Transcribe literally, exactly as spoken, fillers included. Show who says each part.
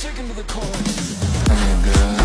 Speaker 1: Take him to the car. I need a girl.